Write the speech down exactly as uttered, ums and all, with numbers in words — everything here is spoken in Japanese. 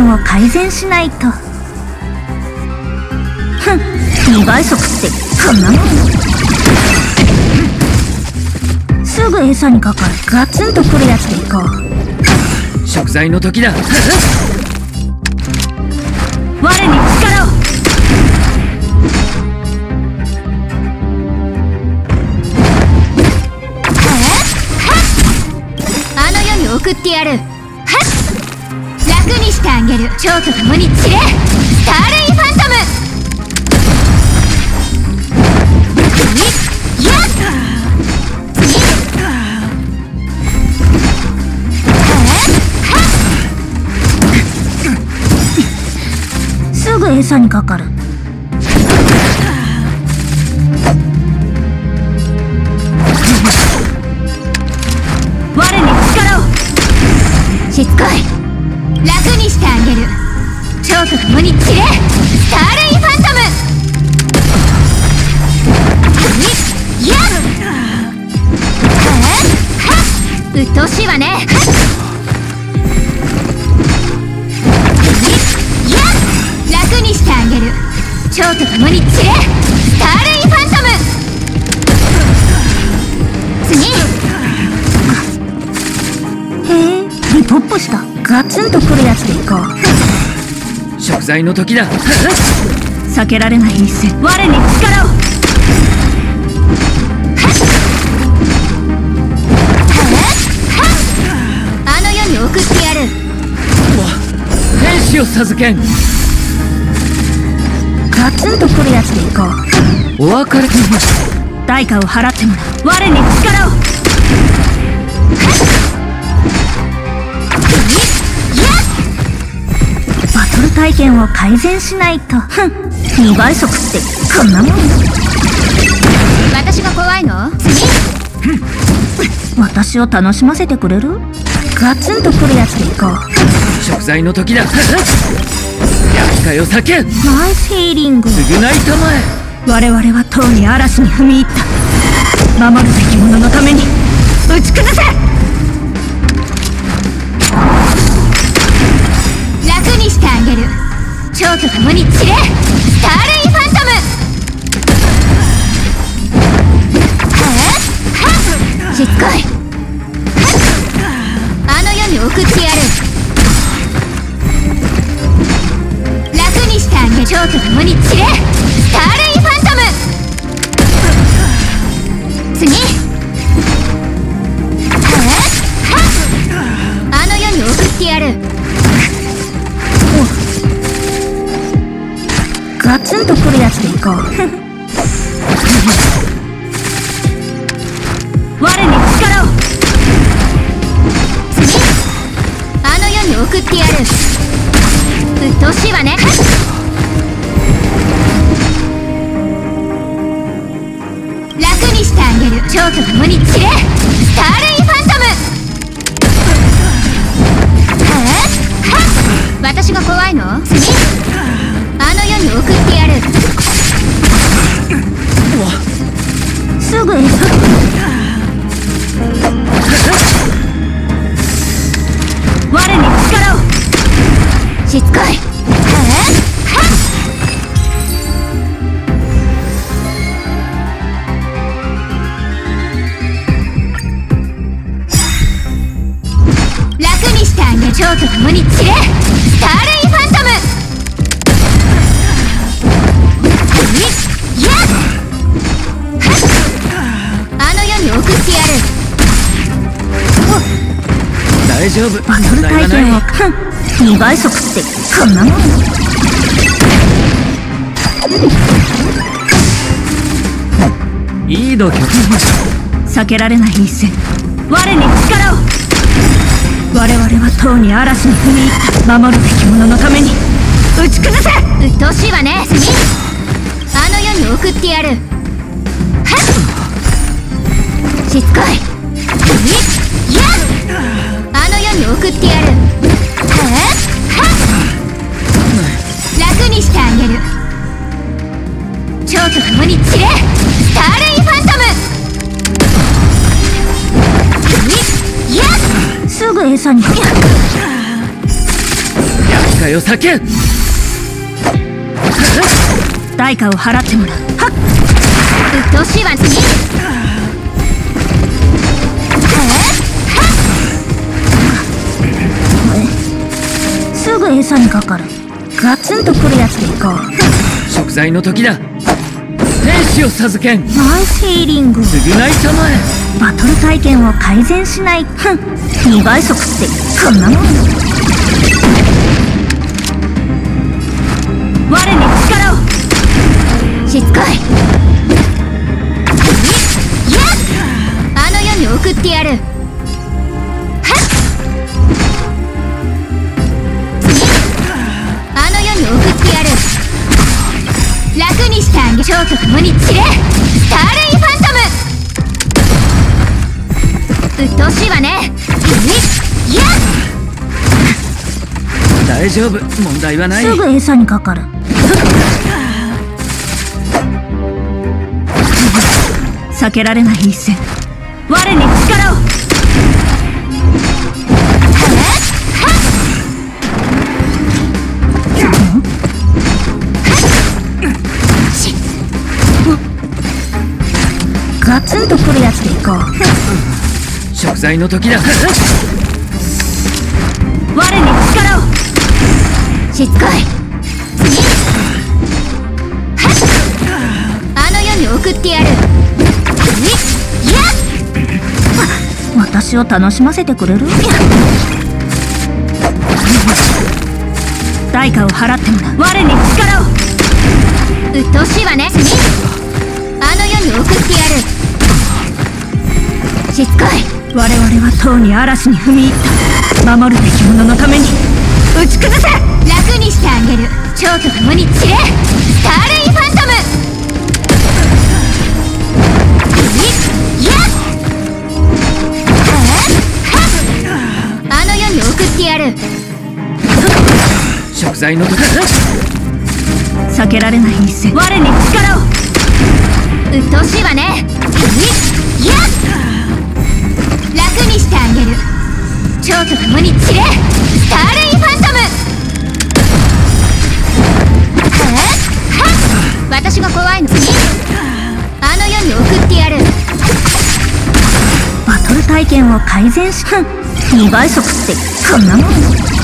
験を改善しないと。ふん、にばい速ってこんなもん。すぐ餌にかかるガツンとくるやつでいこう。 食材の時だ。 我に力を。 あの世に送ってやる。はっ、楽にしてあげる。蝶と共に散れ、スターレイファントム。いやっ、 すぐ餌にかかる。我に力を。 しつこい。楽にしてあげる。蝶と共に散れ、スターレイファントム。いやっ、うっとうしいわね。いやっ、楽にしてあげる。蝶と共に散れ、スターレイファントム。次。 へえ、リポップしたガツンとくるやつでいこう。 食材の時だ。 避けられない一戦。我に力を。 あの世に送ってやる。 天使を授けん。 ガツンとくるやつでいこう。 お別れ。 代価を払ってもらう。我に力を。バトル体験を改善しないと。ふん、にばい速ってこんなもん。 私が怖いの？次。 私を楽しませてくれる？ガツンとくるやつでいこう。 食材の時だ。厄介を避けん。 ナイスヒーリング。 償いたまえ。 我々はとうに嵐に踏み入った。守るべき者のために打ち崩せ。 楽にしてあげる。蝶と共に散れ、スターレイファントム。しつこい。あの世に送ってやる。楽にしてあげる。蝶と共に散れ、スターレイファントム。次。あの世に送ってやる。 ガツンとくるやつでいこう。我に力を。 次。あの世に送ってやる。うっとうしいわね。楽にしてあげる。蝶と共に散れ、スターレイファントム。私が怖いの？次。あの世に送ってやる。 すぐ餌。我に力を。 しつこい。楽にしてあげる。蝶と共に散れ、スターレイファントム。いやっ、あの世に送ってやる。 大丈夫。 バトル体験を。ふん、にばい速ってこんなもん。 いい度胸。 避けられない一戦。我に力を。我々はとうに嵐に踏み入った。守るべき者のために打ち崩せ。 うっとうしいわね。次。あの世に送ってやる。はっ、しつこい。いやっ、あの世に送ってやる。はっ、楽にしてあげる。蝶と共に散れ、スターレイファントム。いやっ、 すぐ餌に。 厄界を叫ん。 代価を払ってもらう。はっ、 鬱陶しいわ次。 すぐ餌にかかる。ガツンとくるやつでいこう。 食材の時だ。天使を授けん。 ナイスヒーリング。 償いたまえ。 バトル体験を改善しない。ふん、にばい速ってこんなもん。我に力を。 しつこい。いや、あの世に送ってやる。はっ、あの世に送ってやる。楽にしてあげ。蝶と共に散れ、スターレイファントム。鬱陶しいわね。いや、 大丈夫、問題はない。 すぐ餌にかかる。避けられない一戦。我に力を。ガツンとくるやつでいこう。 食材の時だ。 我に力を。 しつこい。あの世に送ってやる。いや、 私を楽しませてくれる？代価を払ってもらう。我に力を。 鬱陶しいわね次。あの世に送ってやる。しつこい。 我々はとうに嵐に踏み入った。守るべき者のために打ち崩せ。 楽にしてあげる。蝶と共に散れ、スターレイファントム。いや、あの世に送ってやる。 食材の時だ。 避けられない一戦。我に力を。 鬱陶しいわね。いや、楽にしてあげる。蝶と共に散れ、スターレイファントム。私が怖いのに。あの世に送ってやる。 バトル体験を改善し、ふん、にばい速ってこんなもん。